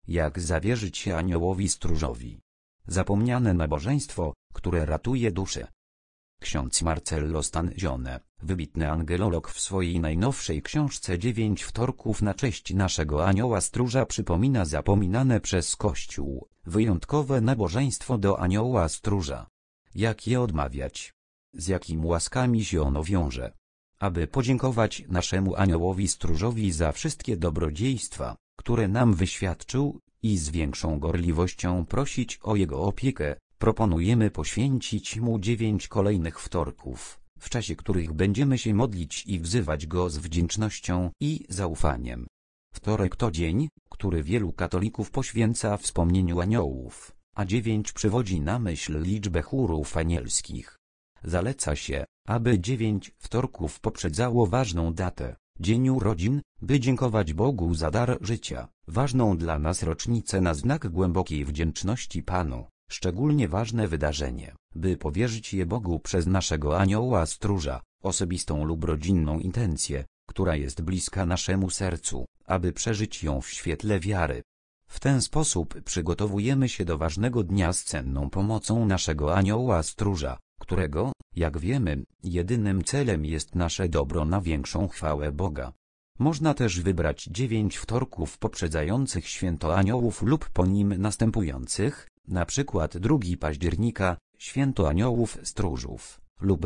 jak zawierzyć się aniołowi stróżowi. Zapomniane nabożeństwo, które ratuje duszę. Ksiądz Marcello Stanzione, wybitny angelolog, w swojej najnowszej książce 9 wtorków na cześć naszego anioła stróża przypomina zapominane przez Kościół wyjątkowe nabożeństwo do anioła stróża. Jak je odmawiać? Z jakimi łaskami się ono wiąże? Aby podziękować naszemu aniołowi stróżowi za wszystkie dobrodziejstwa, które nam wyświadczył, i z większą gorliwością prosić o jego opiekę, proponujemy poświęcić mu 9 kolejnych wtorków, w czasie których będziemy się modlić i wzywać go z wdzięcznością i zaufaniem. Wtorek to dzień, który wielu katolików poświęca wspomnieniu aniołów, a 9 przywodzi na myśl liczbę chórów anielskich. Zaleca się, aby 9 wtorków poprzedzało ważną datę, dzień urodzin, by dziękować Bogu za dar życia, ważną dla nas rocznicę na znak głębokiej wdzięczności Panu, szczególnie ważne wydarzenie, by powierzyć je Bogu przez naszego anioła stróża, osobistą lub rodzinną intencję, która jest bliska naszemu sercu, aby przeżyć ją w świetle wiary. W ten sposób przygotowujemy się do ważnego dnia z cenną pomocą naszego anioła stróża, którego, jak wiemy, jedynym celem jest nasze dobro na większą chwałę Boga. Można też wybrać 9 wtorków poprzedzających święto aniołów lub po nim następujących, na przykład 2 października, święto aniołów stróżów, lub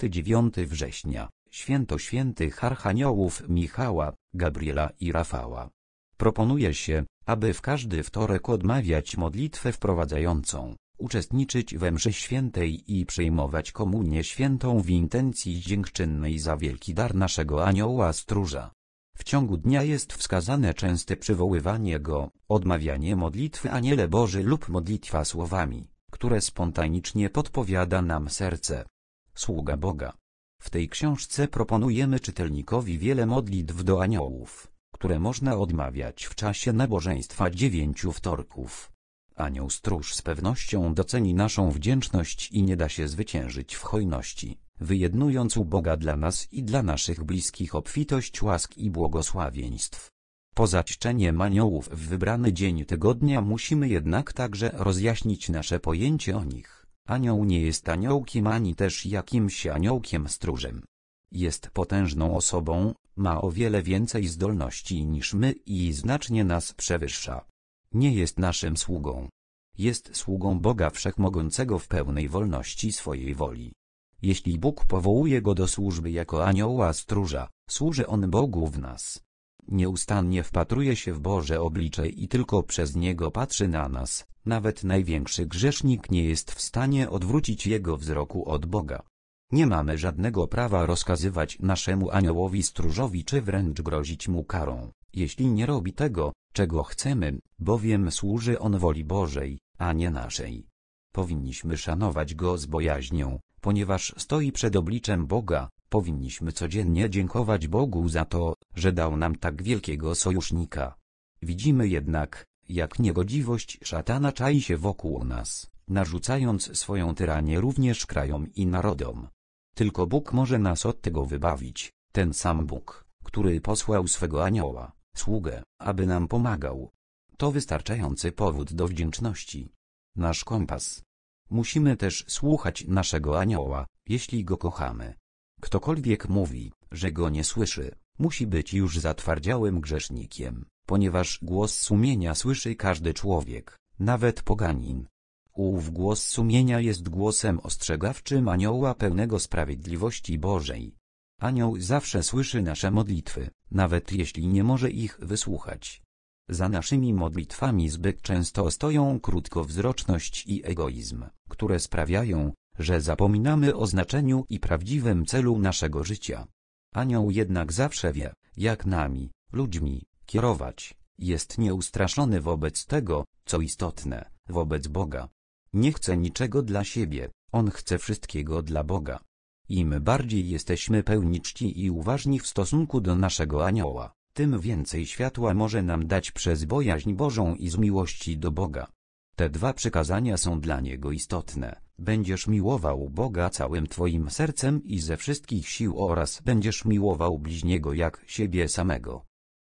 29 września, święto świętych archaniołów Michała, Gabriela i Rafała. Proponuje się, aby w każdy wtorek odmawiać modlitwę wprowadzającą, uczestniczyć we mszy świętej i przyjmować komunię świętą w intencji dziękczynnej za wielki dar naszego anioła stróża. W ciągu dnia jest wskazane częste przywoływanie go, odmawianie modlitwy Aniele Boży lub modlitwa słowami, które spontanicznie podpowiada nam serce. Sługa Boga. W tej książce proponujemy czytelnikowi wiele modlitw do aniołów, które można odmawiać w czasie nabożeństwa 9 wtorków. Anioł stróż z pewnością doceni naszą wdzięczność i nie da się zwyciężyć w hojności, wyjednując u Boga dla nas i dla naszych bliskich obfitość łask i błogosławieństw. Poza czczeniem aniołów w wybrany dzień tygodnia musimy jednak także rozjaśnić nasze pojęcie o nich. Anioł nie jest aniołkiem ani też jakimś aniołkiem stróżem. Jest potężną osobą, ma o wiele więcej zdolności niż my i znacznie nas przewyższa. Nie jest naszym sługą. Jest sługą Boga Wszechmogącego w pełnej wolności swojej woli. Jeśli Bóg powołuje go do służby jako anioła stróża, służy on Bogu w nas. Nieustannie wpatruje się w Boże oblicze i tylko przez niego patrzy na nas. Nawet największy grzesznik nie jest w stanie odwrócić jego wzroku od Boga. Nie mamy żadnego prawa rozkazywać naszemu aniołowi stróżowi czy wręcz grozić mu karą, jeśli nie robi tego, czego chcemy, bowiem służy on woli Bożej, a nie naszej. Powinniśmy szanować go z bojaźnią, ponieważ stoi przed obliczem Boga. Powinniśmy codziennie dziękować Bogu za to, że dał nam tak wielkiego sojusznika. Widzimy jednak, jak niegodziwość szatana czai się wokół nas, narzucając swoją tyranię również krajom i narodom. Tylko Bóg może nas od tego wybawić, ten sam Bóg, który posłał swego anioła, sługę, aby nam pomagał. To wystarczający powód do wdzięczności. Nasz kompas. Musimy też słuchać naszego anioła, jeśli go kochamy. Ktokolwiek mówi, że go nie słyszy, musi być już zatwardziałym grzesznikiem, ponieważ głos sumienia słyszy każdy człowiek, nawet poganin. Ów głos sumienia jest głosem ostrzegawczym anioła pełnego sprawiedliwości Bożej. Anioł zawsze słyszy nasze modlitwy, nawet jeśli nie może ich wysłuchać. Za naszymi modlitwami zbyt często stoją krótkowzroczność i egoizm, które sprawiają, że zapominamy o znaczeniu i prawdziwym celu naszego życia. Anioł jednak zawsze wie, jak nami, ludźmi, kierować. Jest nieustraszony wobec tego, co istotne, wobec Boga. Nie chce niczego dla siebie, on chce wszystkiego dla Boga. Im bardziej jesteśmy pełni czci i uważni w stosunku do naszego anioła, tym więcej światła może nam dać przez bojaźń Bożą i z miłości do Boga. Te 2 przykazania są dla niego istotne. Będziesz miłował Boga całym twoim sercem i ze wszystkich sił oraz będziesz miłował bliźniego jak siebie samego.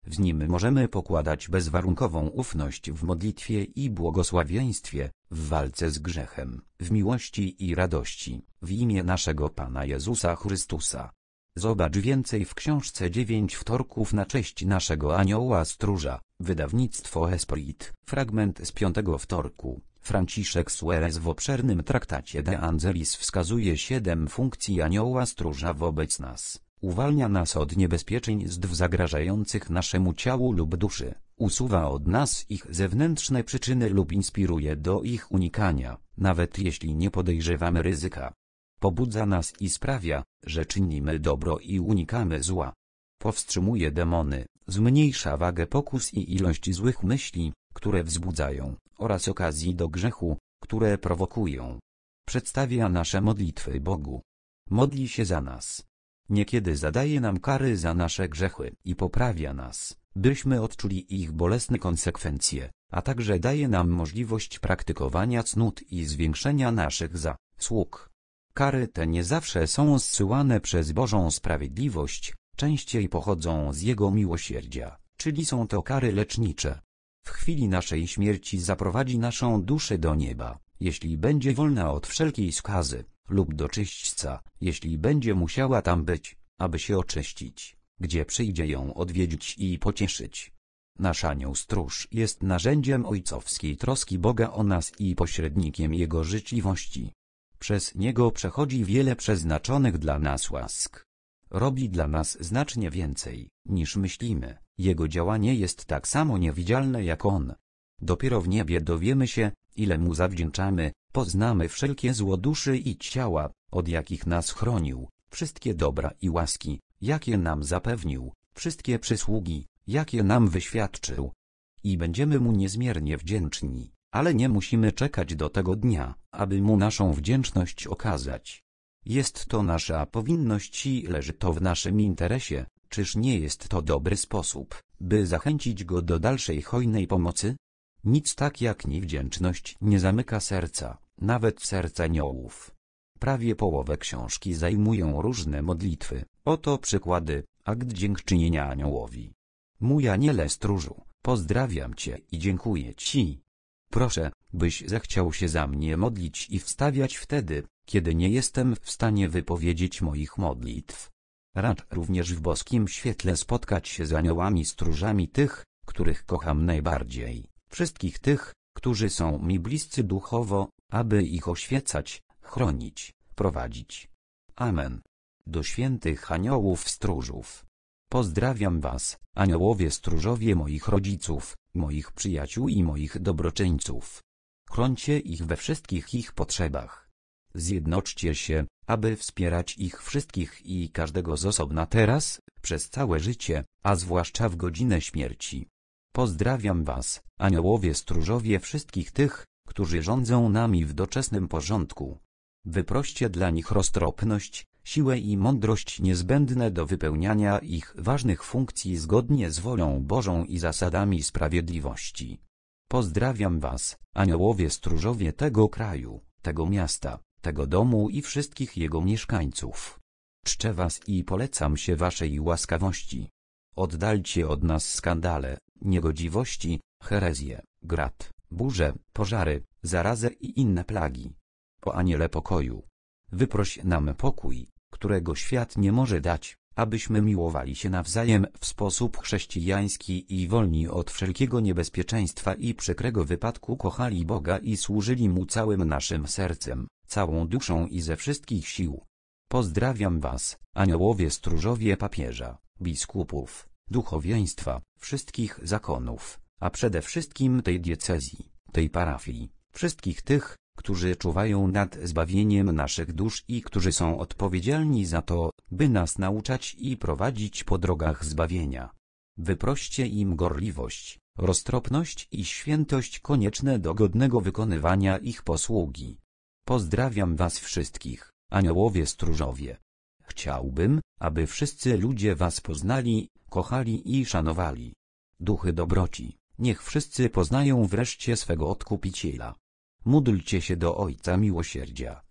W nim możemy pokładać bezwarunkową ufność w modlitwie i błogosławieństwie, w walce z grzechem, w miłości i radości, w imię naszego Pana Jezusa Chrystusa. Zobacz więcej w książce 9 wtorków na cześć naszego anioła stróża, wydawnictwo Esprit, fragment z 5 wtorku. Franciszek Suarez w obszernym traktacie De Angelis wskazuje 7 funkcji anioła stróża wobec nas. Uwalnia nas od niebezpieczeństw zagrażających naszemu ciału lub duszy, usuwa od nas ich zewnętrzne przyczyny lub inspiruje do ich unikania, nawet jeśli nie podejrzewamy ryzyka. Pobudza nas i sprawia, że czynimy dobro i unikamy zła. Powstrzymuje demony, zmniejsza wagę pokus i ilość złych myśli, które wzbudzają, oraz okazji do grzechu, które prowokują. Przedstawia nasze modlitwy Bogu. Modli się za nas. Niekiedy zadaje nam kary za nasze grzechy i poprawia nas, byśmy odczuli ich bolesne konsekwencje, a także daje nam możliwość praktykowania cnót i zwiększenia naszych zasług. Kary te nie zawsze są zsyłane przez Bożą sprawiedliwość, częściej pochodzą z Jego miłosierdzia, czyli są to kary lecznicze. W chwili naszej śmierci zaprowadzi naszą duszę do nieba, jeśli będzie wolna od wszelkiej skazy, lub do czyśćca, jeśli będzie musiała tam być, aby się oczyścić, gdzie przyjdzie ją odwiedzić i pocieszyć. Nasz anioł stróż jest narzędziem ojcowskiej troski Boga o nas i pośrednikiem Jego życzliwości. Przez niego przechodzi wiele przeznaczonych dla nas łask. Robi dla nas znacznie więcej, niż myślimy. Jego działanie jest tak samo niewidzialne jak on. Dopiero w niebie dowiemy się, ile mu zawdzięczamy, poznamy wszelkie zło duszy i ciała, od jakich nas chronił, wszystkie dobra i łaski, jakie nam zapewnił, wszystkie przysługi, jakie nam wyświadczył. I będziemy mu niezmiernie wdzięczni, ale nie musimy czekać do tego dnia, aby mu naszą wdzięczność okazać. Jest to nasza powinność i leży to w naszym interesie. Czyż nie jest to dobry sposób, by zachęcić go do dalszej hojnej pomocy? Nic tak jak niewdzięczność nie zamyka serca, nawet serca aniołów. Prawie połowę książki zajmują różne modlitwy. Oto przykłady. Akt dziękczynienia aniołowi. Mój aniele stróżu, pozdrawiam Cię i dziękuję Ci. Proszę, byś zechciał się za mnie modlić i wstawiać wtedy, kiedy nie jestem w stanie wypowiedzieć moich modlitw. Racz również w boskim świetle spotkać się z aniołami stróżami tych, których kocham najbardziej, wszystkich tych, którzy są mi bliscy duchowo, aby ich oświecać, chronić, prowadzić. Amen. Do świętych aniołów stróżów. Pozdrawiam was, aniołowie stróżowie moich rodziców, moich przyjaciół i moich dobroczyńców. Chrońcie ich we wszystkich ich potrzebach. Zjednoczcie się, aby wspierać ich wszystkich i każdego z osobna teraz, przez całe życie, a zwłaszcza w godzinę śmierci. Pozdrawiam was, aniołowie stróżowie wszystkich tych, którzy rządzą nami w doczesnym porządku. Wyproście dla nich roztropność, siłę i mądrość niezbędne do wypełniania ich ważnych funkcji zgodnie z wolą Bożą i zasadami sprawiedliwości. Pozdrawiam was, aniołowie stróżowie tego kraju, tego miasta, tego domu i wszystkich jego mieszkańców. Czczę was i polecam się waszej łaskawości. Oddalcie od nas skandale, niegodziwości, herezje, grat, burze, pożary, zarazę i inne plagi. O aniele pokoju, wyproś nam pokój, którego świat nie może dać, abyśmy miłowali się nawzajem w sposób chrześcijański i wolni od wszelkiego niebezpieczeństwa i przykrego wypadku kochali Boga i służyli Mu całym naszym sercem, całą duszą i ze wszystkich sił. Pozdrawiam was, aniołowie stróżowie papieża, biskupów, duchowieństwa, wszystkich zakonów, a przede wszystkim tej diecezji, tej parafii, wszystkich tych, którzy czuwają nad zbawieniem naszych dusz i którzy są odpowiedzialni za to, by nas nauczać i prowadzić po drogach zbawienia. Wyproście im gorliwość, roztropność i świętość konieczne do godnego wykonywania ich posługi. Pozdrawiam was wszystkich, aniołowie stróżowie. Chciałbym, aby wszyscy ludzie was poznali, kochali i szanowali. Duchy dobroci, niech wszyscy poznają wreszcie swego Odkupiciela. Módlcie się do Ojca Miłosierdzia,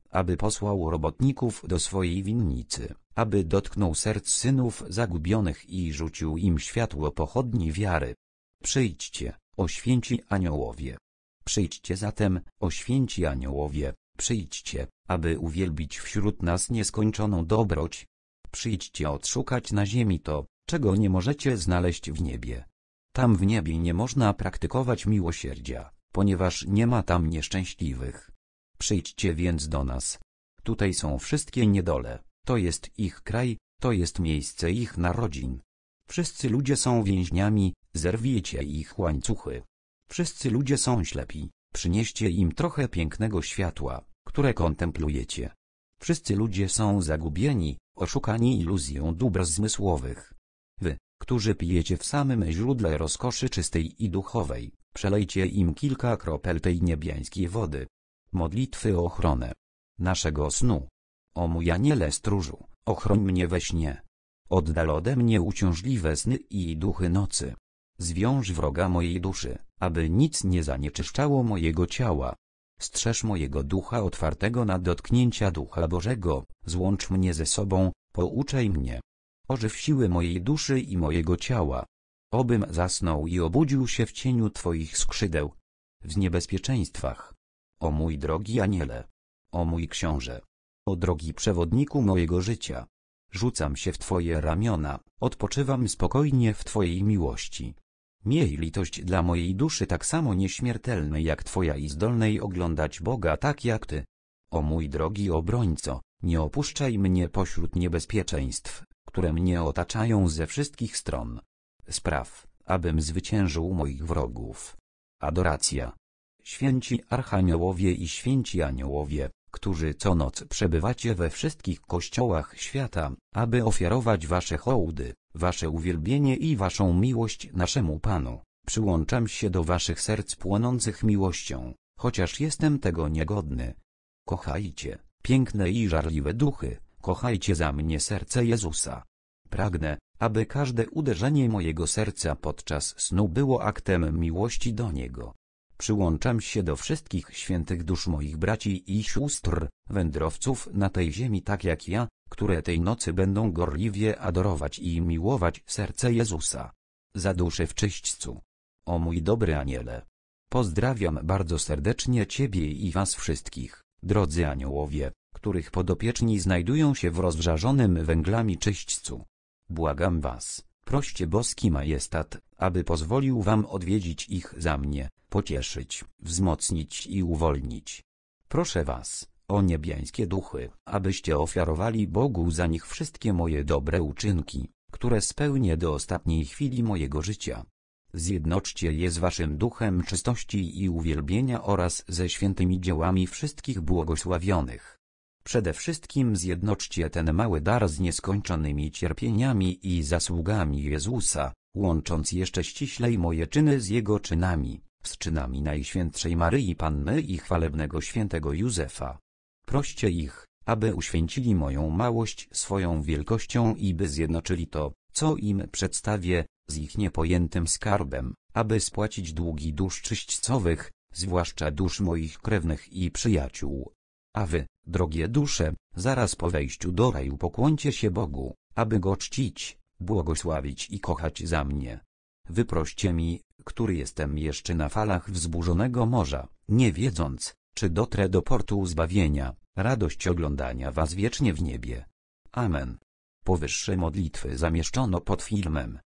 aby posłał robotników do swojej winnicy, aby dotknął serc synów zagubionych i rzucił im światło pochodni wiary. Przyjdźcie, o święci aniołowie. Przyjdźcie zatem, o święci aniołowie, przyjdźcie, aby uwielbić wśród nas nieskończoną dobroć. Przyjdźcie odszukać na ziemi to, czego nie możecie znaleźć w niebie. Tam w niebie nie można praktykować miłosierdzia, ponieważ nie ma tam nieszczęśliwych. Przyjdźcie więc do nas. Tutaj są wszystkie niedole, to jest ich kraj, to jest miejsce ich narodzin. Wszyscy ludzie są więźniami, zerwijcie ich łańcuchy. Wszyscy ludzie są ślepi, przynieście im trochę pięknego światła, które kontemplujecie. Wszyscy ludzie są zagubieni, oszukani iluzją dóbr zmysłowych. Wy, którzy pijecie w samym źródle rozkoszy czystej i duchowej, przelejcie im kilka kropel tej niebiańskiej wody. Modlitwy o ochronę naszego snu. O mój aniele stróżu, ochroń mnie we śnie. Oddal ode mnie uciążliwe sny i duchy nocy. Zwiąż wroga mojej duszy, aby nic nie zanieczyszczało mojego ciała. Strzeż mojego ducha otwartego na dotknięcia Ducha Bożego, złącz mnie ze sobą, pouczaj mnie. Ożyw siły mojej duszy i mojego ciała. Obym zasnął i obudził się w cieniu Twoich skrzydeł. W niebezpieczeństwach. O mój drogi aniele. O mój książę. O drogi przewodniku mojego życia. Rzucam się w Twoje ramiona, odpoczywam spokojnie w Twojej miłości. Miej litość dla mojej duszy tak samo nieśmiertelnej jak Twoja i zdolnej oglądać Boga tak jak Ty. O mój drogi obrońco, nie opuszczaj mnie pośród niebezpieczeństw, które mnie otaczają ze wszystkich stron. Spraw, abym zwyciężył moich wrogów. Adoracja. Święci archaniołowie i święci aniołowie, którzy co noc przebywacie we wszystkich kościołach świata, aby ofiarować wasze hołdy, wasze uwielbienie i waszą miłość naszemu Panu, przyłączam się do waszych serc płonących miłością, chociaż jestem tego niegodny. Kochajcie, piękne i żarliwe duchy, kochajcie za mnie serce Jezusa. Pragnę, aby każde uderzenie mojego serca podczas snu było aktem miłości do Niego. Przyłączam się do wszystkich świętych dusz moich braci i sióstr, wędrowców na tej ziemi tak jak ja, które tej nocy będą gorliwie adorować i miłować serce Jezusa. Za duszę w czyśćcu. O mój dobry aniele. Pozdrawiam bardzo serdecznie Ciebie i Was wszystkich, drodzy aniołowie, których podopieczni znajdują się w rozżarzonym węglami czyśćcu. Błagam Was, proście boski majestat, aby pozwolił Wam odwiedzić ich za mnie, pocieszyć, wzmocnić i uwolnić. Proszę Was, o niebiańskie duchy, abyście ofiarowali Bogu za nich wszystkie moje dobre uczynki, które spełnię do ostatniej chwili mojego życia. Zjednoczcie je z Waszym duchem czystości i uwielbienia oraz ze świętymi dziełami wszystkich błogosławionych. Przede wszystkim zjednoczcie ten mały dar z nieskończonymi cierpieniami i zasługami Jezusa, łącząc jeszcze ściślej moje czyny z Jego czynami, z czynami Najświętszej Maryi Panny i chwalebnego świętego Józefa. Proście ich, aby uświęcili moją małość swoją wielkością i by zjednoczyli to, co im przedstawię, z ich niepojętym skarbem, aby spłacić długi dusz czyśćcowych, zwłaszcza dusz moich krewnych i przyjaciół. A wy, drogie dusze, zaraz po wejściu do raju pokłońcie się Bogu, aby Go czcić, błogosławić i kochać za mnie. Wyproście mi, który jestem jeszcze na falach wzburzonego morza, nie wiedząc, czy dotrę do portu zbawienia, radość oglądania Was wiecznie w niebie. Amen. Powyższe modlitwy zamieszczono pod filmem.